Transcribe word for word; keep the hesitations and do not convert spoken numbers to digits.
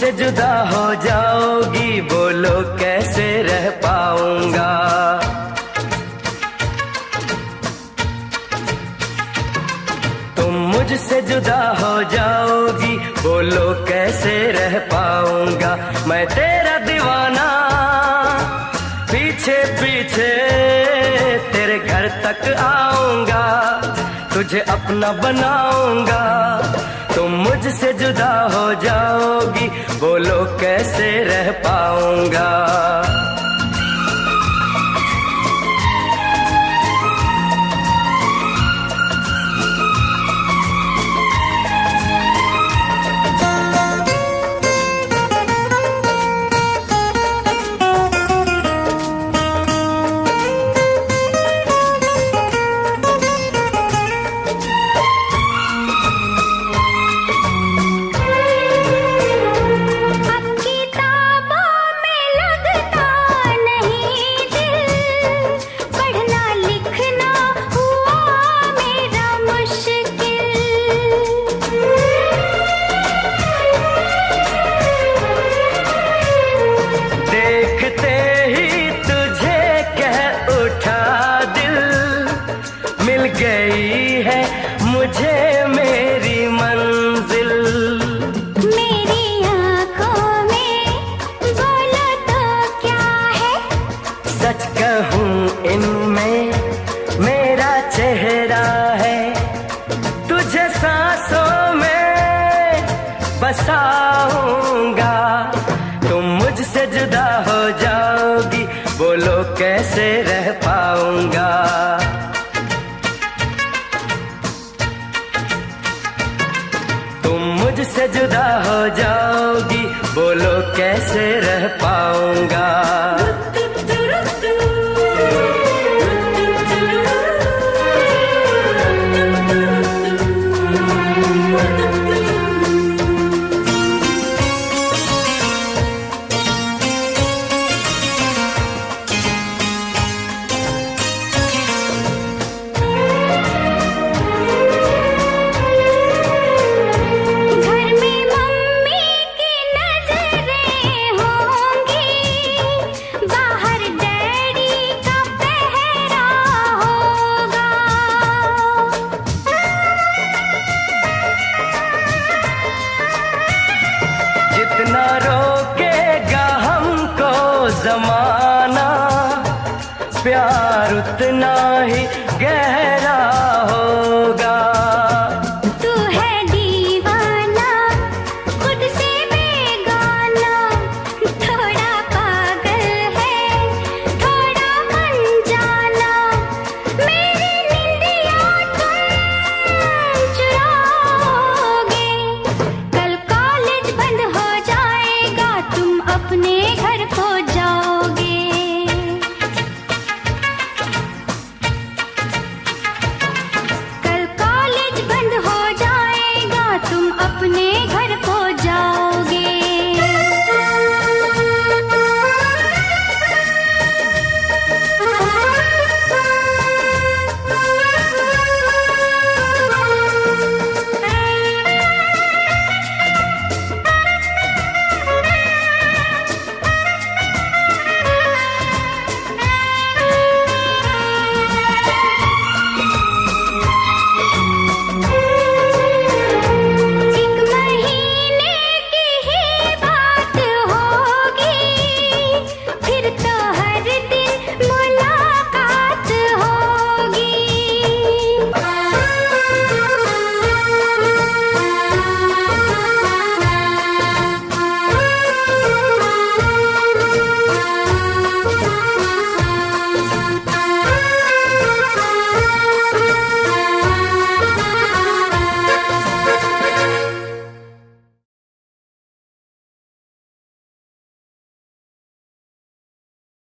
मुझसे जुदा हो जाओगी, बोलो कैसे रह पाऊंगा। तुम मुझसे जुदा हो जाओगी, बोलो कैसे रह पाऊंगा। मैं तेरा दीवाना पीछे पीछे तेरे घर तक आऊंगा, तुझे अपना बनाऊंगा। तुम मुझसे जुदा हो जाओगी, बोलो कैसे रह पाऊंगा। गई है मुझे मेरी मंजिल, मेरी आँखों में बोलो तो क्या है, सच कहूँ इनमें मेरा चेहरा है। तुझे सांसों में बसाऊंगा, तुम मुझसे जुदा हो जाओगी, बोलो कैसे रह पाऊंगा। मुझसे जुदा हो जाओगी, बोलो कैसे रह पाऊंगा। जितना रोकेगा हमको जमाना, प्यार उतना ही गहरा